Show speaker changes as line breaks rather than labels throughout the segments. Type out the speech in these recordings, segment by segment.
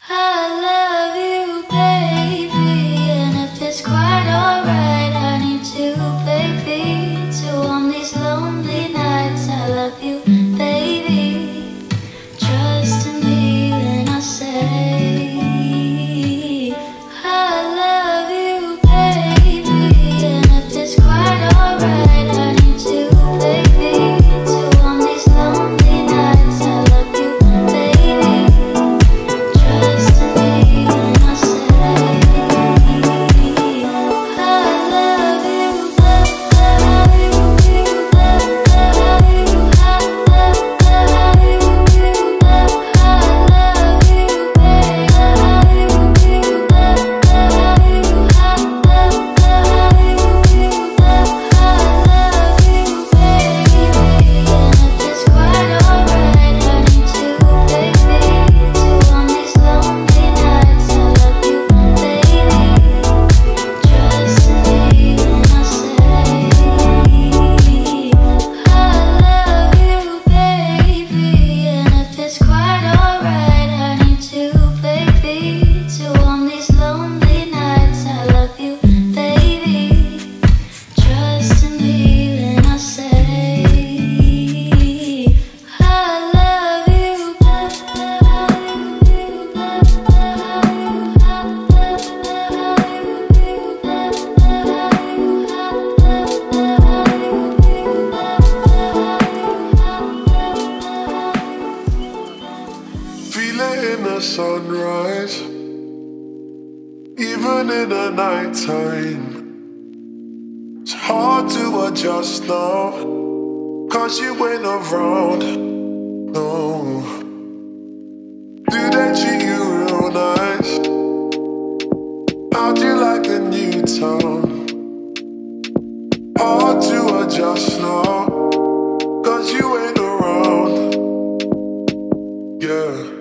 I love you, baby, and if it's quite alright, I need to, baby, to on these lonely nights. I love you, baby, trust in me when I say I love you, baby, and if it's quite alright, I need to, baby, to on these lonely nights. I love you, baby, trust in me when I say I love you,
feeling the sunrise, even in the nighttime. It's hard to adjust now, cause you ain't around, no. Do they treat you real nice? How'd you like the new town? Hard to adjust now, cause you ain't around, yeah.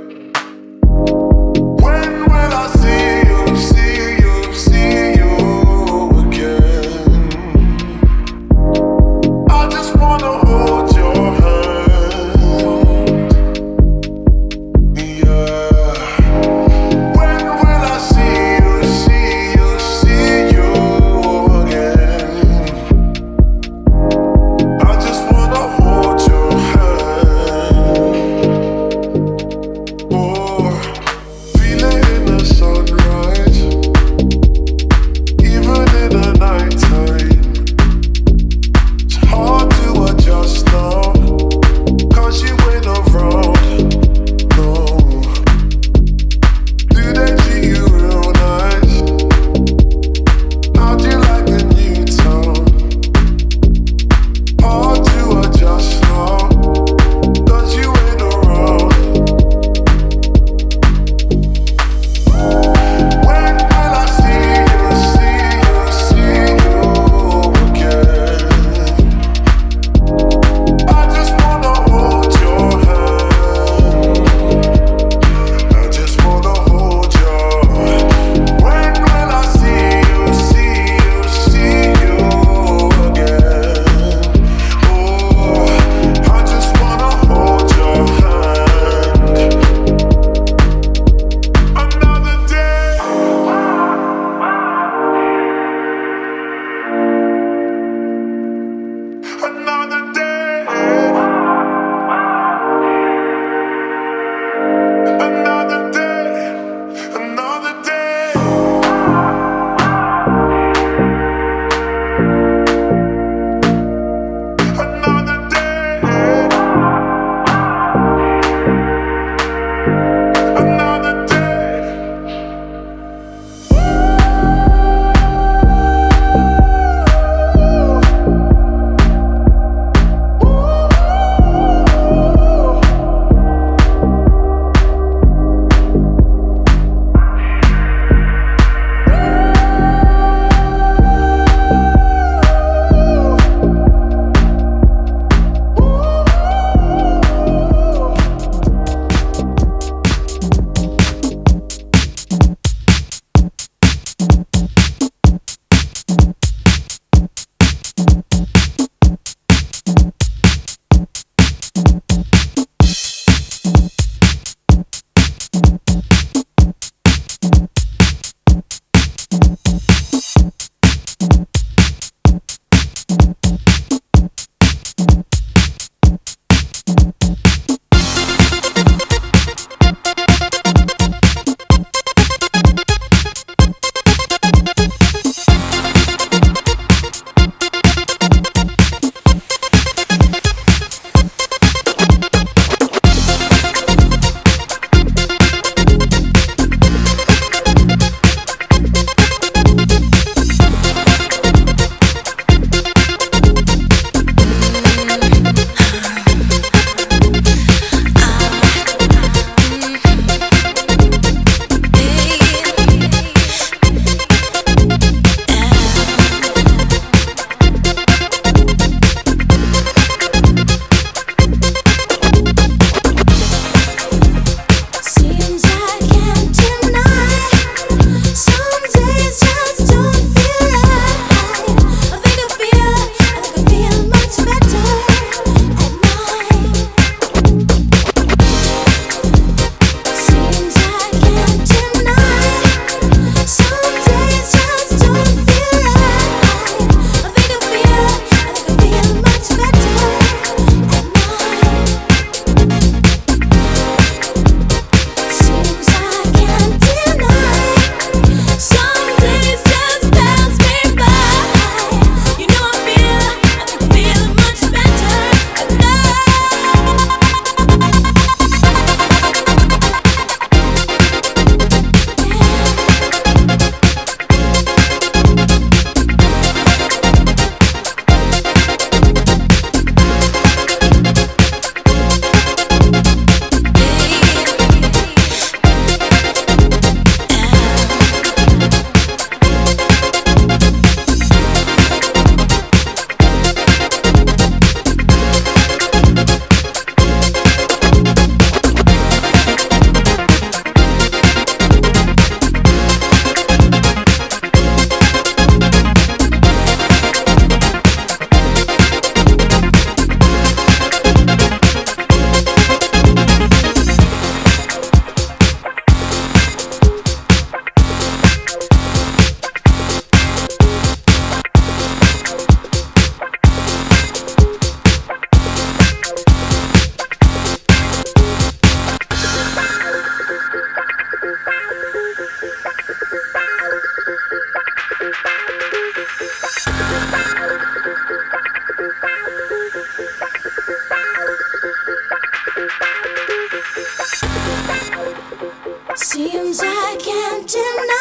Seems I can't deny.